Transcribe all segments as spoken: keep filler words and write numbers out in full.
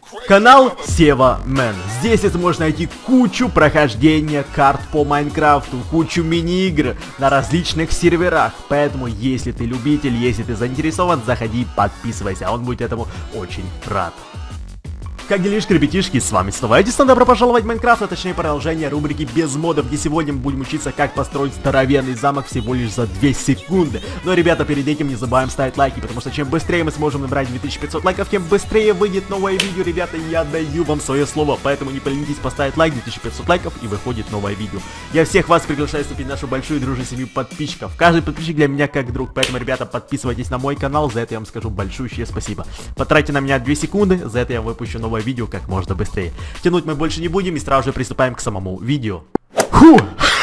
Канал SevaMan. Здесь это можно найти кучу прохождения карт по Майнкрафту, кучу мини-игр на различных серверах. Поэтому, если ты любитель, если ты заинтересован, заходи, подписывайся. Он будет этому очень рад. Как делишки, ребятишки, с вами снова Эдисон, добро пожаловать в Майнкрафт, а точнее продолжение рубрики без модов, где сегодня мы будем учиться, как построить здоровенный замок всего лишь за две секунды. Но, ребята, перед этим не забываем ставить лайки, потому что чем быстрее мы сможем набрать две тысячи пятьсот лайков, тем быстрее выйдет новое видео, ребята, я даю вам свое слово, поэтому не поленитесь поставить лайк, две тысячи пятьсот лайков и выходит новое видео. Я всех вас приглашаю вступить в нашу большую дружную семью подписчиков. Каждый подписчик для меня как друг, поэтому, ребята, подписывайтесь на мой канал, за это я вам скажу большущее спасибо. Потратьте на меня две секунды, за это я выпущу новое видео как можно быстрее. Тянуть мы больше не будем и сразу же приступаем к самому видео. Фу!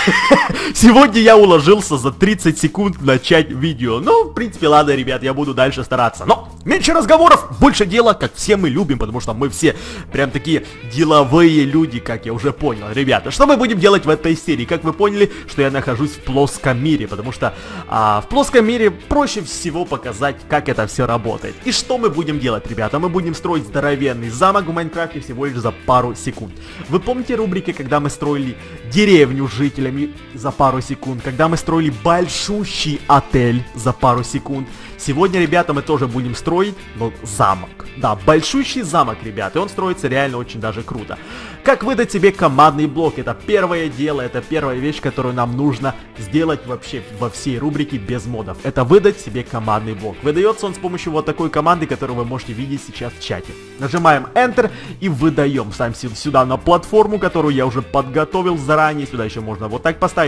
Сегодня я уложился за тридцать секунд начать видео. Ну, в принципе, ладно, ребят, я буду дальше стараться. Но меньше разговоров, больше дела, как все мы любим, потому что мы все прям такие деловые люди, как я уже понял. Ребята, что мы будем делать в этой серии? Как вы поняли, что я нахожусь в плоском мире, потому что а, в плоском мире проще всего показать, как это все работает. И что мы будем делать, ребята? Мы будем строить здоровенный замок в Майнкрафте всего лишь за пару секунд. Вы помните рубрики, когда мы строили деревню с жителями за пару секунд, когда мы строили большущий отель за пару секунд? Сегодня, ребята, мы тоже будем строить, но замок. Да, большущий замок, ребята, и он строится реально очень даже круто. Как выдать себе командный блок? Это первое дело, это первая вещь, которую нам нужно сделать вообще во всей рубрике без модов. Это выдать себе командный блок. Выдается он с помощью вот такой команды, которую вы можете видеть сейчас в чате. Нажимаем Enter и выдаем. Ставим сюда на платформу, которую я уже подготовил заранее. Сюда еще можно вот так поставить.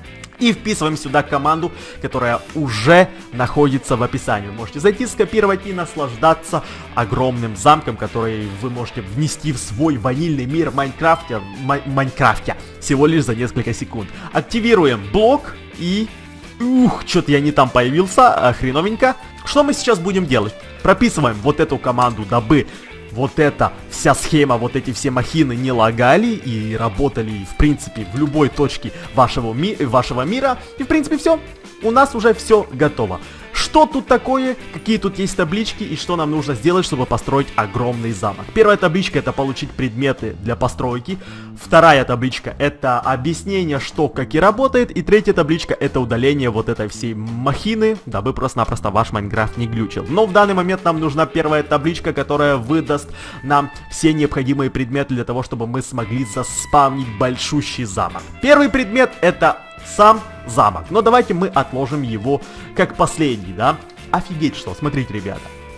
И вписываем сюда команду, которая уже находится в описании. Вы можете зайти, скопировать и наслаждаться огромным замком, который вы можете внести в свой ванильный мир в Майнкрафте, в Майнкрафте всего лишь за несколько секунд. Активируем блок и... Ух, что-то я не там появился, а, хреновенько. Что мы сейчас будем делать? Прописываем вот эту команду, дабы... Вот эта вся схема, вот эти все махины не лагали и работали, в принципе, в любой точке вашего, ми вашего мира. И, в принципе, все. У нас уже все готово. Что тут такое, какие тут есть таблички и что нам нужно сделать, чтобы построить огромный замок? Первая табличка — это получить предметы для постройки. Вторая табличка — это объяснение, что, как и работает. И третья табличка — это удаление вот этой всей махины, дабы просто-напросто ваш Майнкрафт не глючил. Но в данный момент нам нужна первая табличка, которая выдаст нам все необходимые предметы для того, чтобы мы смогли заспавнить большущий замок. Первый предмет — это... сам замок. Но давайте мы отложим его как последний, да? Офигеть что, смотрите, ребята.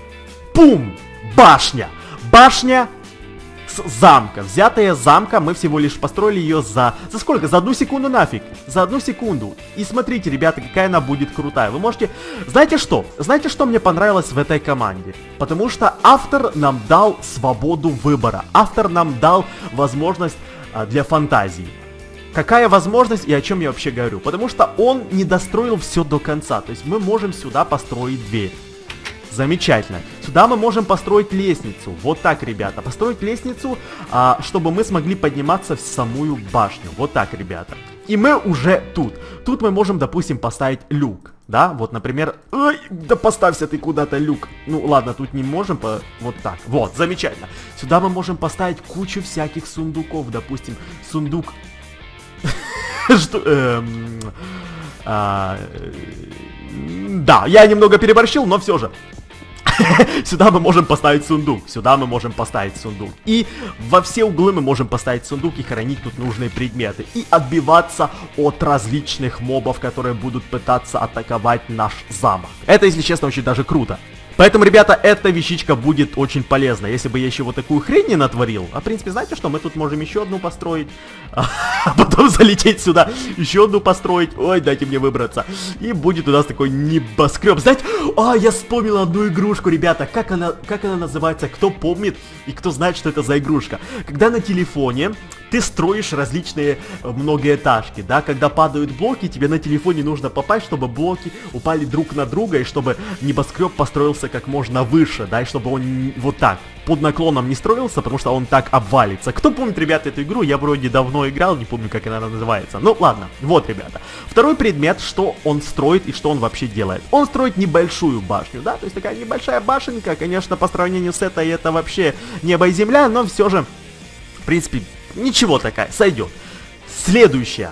Пум! Башня! Башня с замка. Взятая замка, мы всего лишь построили ее за... За сколько? За одну секунду нафиг. За одну секунду. И смотрите, ребята, какая она будет крутая. Вы можете... Знаете что? Знаете, что мне понравилось в этой команде? Потому что автор нам дал свободу выбора. Автор нам дал возможность а, для фантазии. Какая возможность и о чем я вообще говорю? Потому что он не достроил все до конца. То есть мы можем сюда построить дверь. Замечательно. Сюда мы можем построить лестницу. Вот так, ребята. Построить лестницу, а, чтобы мы смогли подниматься в самую башню. Вот так, ребята. И мы уже тут. Тут мы можем, допустим, поставить люк. Да, вот, например... Ой, да поставься ты куда-то, люк. Ну, ладно, тут не можем, по... вот так. Вот, замечательно. Сюда мы можем поставить кучу всяких сундуков. Допустим, сундук... Что? Эм, а, да, я немного переборщил, но все же. Сюда мы можем поставить сундук. Сюда мы можем поставить сундук. И во все углы мы можем поставить сундук и хранить тут нужные предметы. И отбиваться от различных мобов, которые будут пытаться атаковать наш замок. Это, если честно, очень даже круто. Поэтому, ребята, эта вещичка будет очень полезна. Если бы я еще вот такую хрень не натворил. А, в принципе, знаете что? Мы тут можем еще одну построить. А потом залететь сюда. Еще одну построить. Ой, дайте мне выбраться. И будет у нас такой небоскреб. Знаете? А, я вспомнил одну игрушку, ребята. Как она, как она называется? Кто помнит и кто знает, что это за игрушка? Когда на телефоне ты строишь различные многоэтажки, да, когда падают блоки, тебе на телефоне нужно попасть, чтобы блоки упали друг на друга, и чтобы небоскреб построился как можно выше, да, и чтобы он вот так, под наклоном не строился, потому что он так обвалится. Кто помнит, ребята, эту игру? Я вроде давно играл, не помню, как она называется. Ну, ладно, вот, ребята. Второй предмет, что он строит и что он вообще делает. Он строит небольшую башню, да, то есть такая небольшая башенка, конечно, по сравнению с этой, это вообще небо и земля, но все же, в принципе, ничего такая, сойдет. Следующая.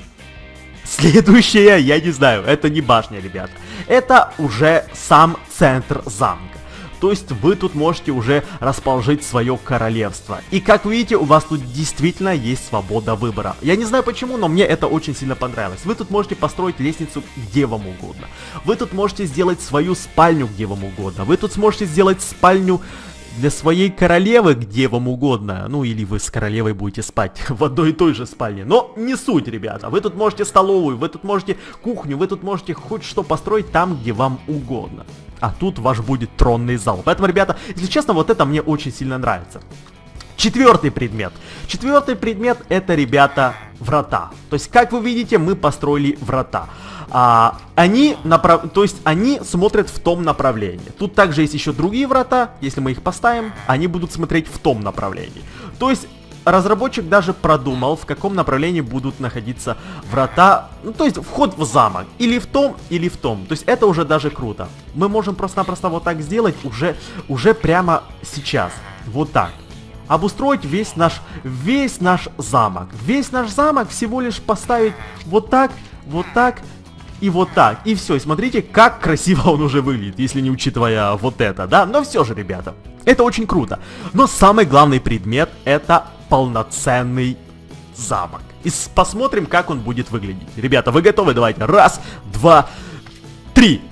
Следующая, я не знаю, это не башня, ребята. Это уже сам центр замка. То есть вы тут можете уже расположить свое королевство. И как видите, у вас тут действительно есть свобода выбора. Я не знаю почему, но мне это очень сильно понравилось. Вы тут можете построить лестницу где вам угодно. Вы тут можете сделать свою спальню где вам угодно. Вы тут сможете сделать спальню для своей королевы где вам угодно. Ну или вы с королевой будете спать в одной и той же спальне. Но не суть, ребята. Вы тут можете столовую, вы тут можете кухню, вы тут можете хоть что построить там, где вам угодно. А тут ваш будет тронный зал. Поэтому, ребята, если честно, вот это мне очень сильно нравится. Четвертый предмет. Четвертый предмет это, ребята, врата. То есть, как вы видите, мы построили врата. А, они, направ... То есть, они смотрят в том направлении. Тут также есть еще другие врата. Если мы их поставим, они будут смотреть в том направлении. То есть... Разработчик даже продумал, в каком направлении будут находиться врата, ну то есть вход в замок, или в том, или в том, то есть это уже даже круто. Мы можем просто-напросто вот так сделать уже, уже прямо сейчас, вот так. Обустроить весь наш, весь наш замок, весь наш замок всего лишь поставить вот так, вот так и вот так, и все, и смотрите, как красиво он уже выглядит, если не учитывая вот это, да, но все же, ребята, это очень круто. Но самый главный предмет это полноценный замок. И посмотрим, как он будет выглядеть. Ребята, вы готовы? Давайте. Раз, два, три.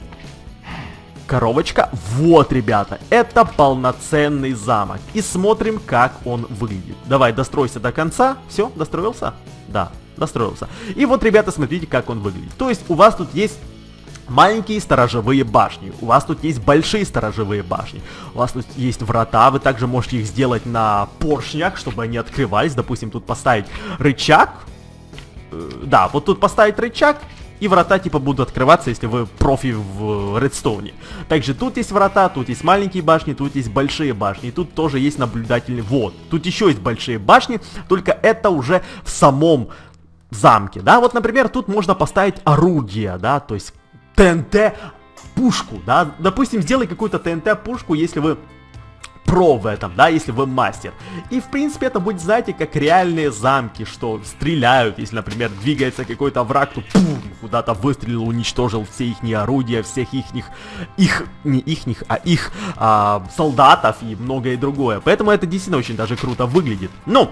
Коробочка. Вот, ребята. Это полноценный замок. И смотрим, как он выглядит. Давай, достройся до конца. Все, достроился? Да, достроился. И вот, ребята, смотрите, как он выглядит. То есть, у вас тут есть маленькие сторожевые башни, у вас тут есть большие сторожевые башни, у вас тут есть врата, вы также можете их сделать на поршнях, чтобы они открывались, допустим, тут поставить рычаг, э, да, вот тут поставить рычаг, и врата типа будут открываться, если вы профи в редстоуне. Также тут есть врата, тут есть маленькие башни, тут есть большие башни, и тут тоже есть наблюдательный, вот, тут еще есть большие башни, только это уже в самом замке, да, вот, например, тут можно поставить орудие, да, то есть ТНТ пушку, да, допустим, сделай какую-то ТНТ пушку, если вы про в этом, да, если вы мастер. И, в принципе, это будет, знаете, как реальные замки, что стреляют, если, например, двигается какой-то враг, то пум, куда-то выстрелил, уничтожил все их орудия, всех ихних, их, не ихних, а их а, солдатов и многое другое. Поэтому это действительно очень даже круто выглядит. Ну,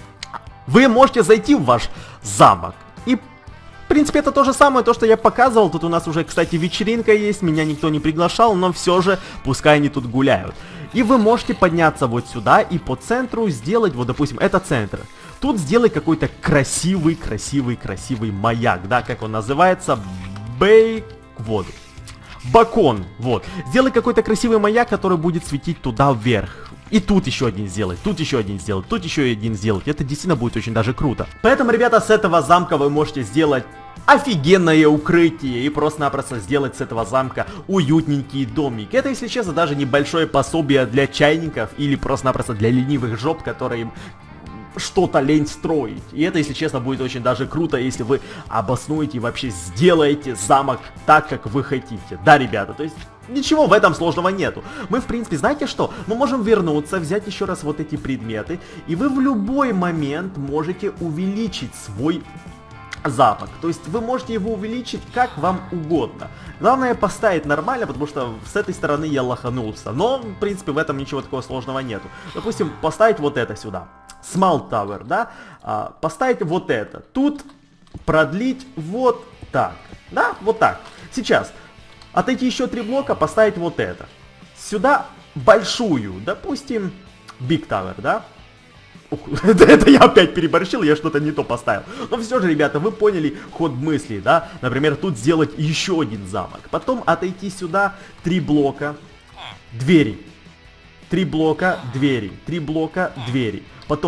вы можете зайти в ваш замок и... В принципе, это то же самое, то, что я показывал. Тут у нас уже, кстати, вечеринка есть, меня никто не приглашал, но все же, пускай они тут гуляют. И вы можете подняться вот сюда и по центру сделать, вот, допустим, это центр. Тут сделай какой-то красивый, красивый, красивый маяк, да, как он называется, бейк, вот, бакон, вот. Сделай какой-то красивый маяк, который будет светить туда вверх. И тут еще один сделать, тут еще один сделать, тут еще один сделать. Это действительно будет очень даже круто. Поэтому, ребята, с этого замка вы можете сделать офигенное укрытие и просто-напросто сделать с этого замка уютненький домик. Это, если честно, даже небольшое пособие для чайников или просто-напросто для ленивых жоп, которые им что-то лень строить. И это, если честно, будет очень даже круто, если вы обоснуете и вообще сделаете замок так, как вы хотите. Да, ребята, то есть... Ничего в этом сложного нету. Мы, в принципе, знаете что? Мы можем вернуться, взять еще раз вот эти предметы, и вы в любой момент можете увеличить свой замок. То есть вы можете его увеличить как вам угодно. Главное поставить нормально, потому что с этой стороны я лоханулся. Но, в принципе, в этом ничего такого сложного нету. Допустим, поставить вот это сюда. Small Tower, да? А, поставить вот это. Тут продлить вот так. Да, вот так. Сейчас. Отойти еще три блока, поставить вот это. Сюда большую, допустим, Big Tower, да? Ух, это, это я опять переборщил, я что-то не то поставил. Но все же, ребята, вы поняли ход мысли, да? Например, тут сделать еще один замок. Потом отойти сюда, три блока, двери. Три блока, двери. Три блока, двери. Потом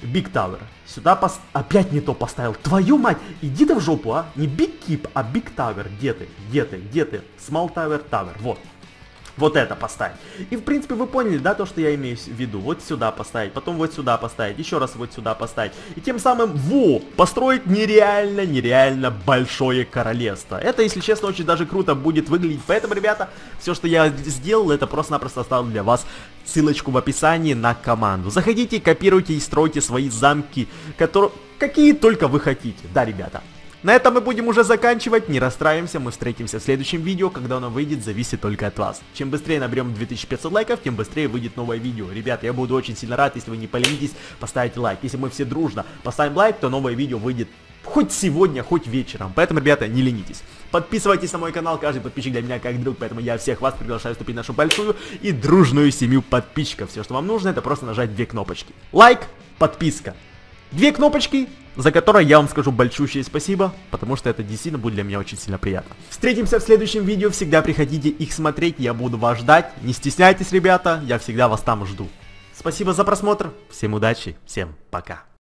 Big Tower. Сюда пос... Опять не то поставил. Твою мать, иди ты в жопу, а. Не Big Keep, а Big Tower. Где ты? Где ты? Где ты? Small Tower, Tower. Вот. Вот это поставить. И в принципе вы поняли, да, то, что я имею в виду. Вот сюда поставить, потом вот сюда поставить, еще раз вот сюда поставить. И тем самым, во, построить нереально, нереально большое королевство. Это, если честно, очень даже круто будет выглядеть. Поэтому, ребята, все, что я сделал, это просто-напросто оставил для вас ссылочку в описании на команду. Заходите, копируйте и стройте свои замки, которые... какие только вы хотите. Да, ребята. На этом мы будем уже заканчивать, не расстраиваемся, мы встретимся в следующем видео, когда оно выйдет, зависит только от вас. Чем быстрее наберем две тысячи пятьсот лайков, тем быстрее выйдет новое видео. Ребята, я буду очень сильно рад, если вы не поленитесь, поставите лайк. Если мы все дружно поставим лайк, то новое видео выйдет хоть сегодня, хоть вечером. Поэтому, ребята, не ленитесь. Подписывайтесь на мой канал, каждый подписчик для меня как друг, поэтому я всех вас приглашаю вступить в нашу большую и дружную семью подписчиков. Все, что вам нужно, это просто нажать две кнопочки. Лайк, подписка. Две кнопочки, за которые я вам скажу большущее спасибо, потому что это действительно будет для меня очень сильно приятно. Встретимся в следующем видео, всегда приходите их смотреть, я буду вас ждать. Не стесняйтесь, ребята, я всегда вас там жду. Спасибо за просмотр, всем удачи, всем пока.